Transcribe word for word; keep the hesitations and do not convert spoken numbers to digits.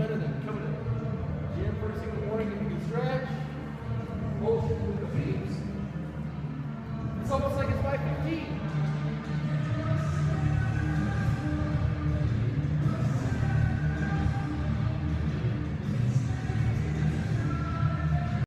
better than coming to the gym first thing in the morning and you can stretch, motion with the feet. It's almost like it's five fifteen.